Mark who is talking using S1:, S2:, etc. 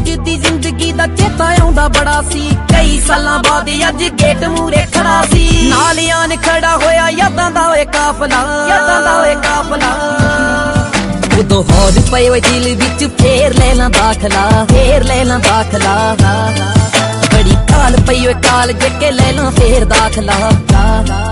S1: फौज दी जिंदगी दा चेता आउंदा बड़ा सी। कई सालां बाद अज गेट मूरे खड़ा सी। नाल आन खड़ा होया यादां दा ओए काफला, यादां दा ओए काफला। उदों हौज पए ओए दिल विच फेर ले ला दाखला, फेर ले ला दाखला। बड़ी काल पई ओए काल जेके ले ला फेर दाखला।